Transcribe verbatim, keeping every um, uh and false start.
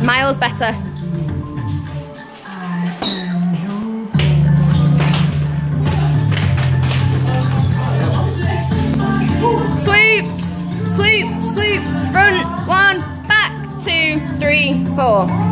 Miles better. Sweeps, sweep, sweep, front, one, back, two, three, four.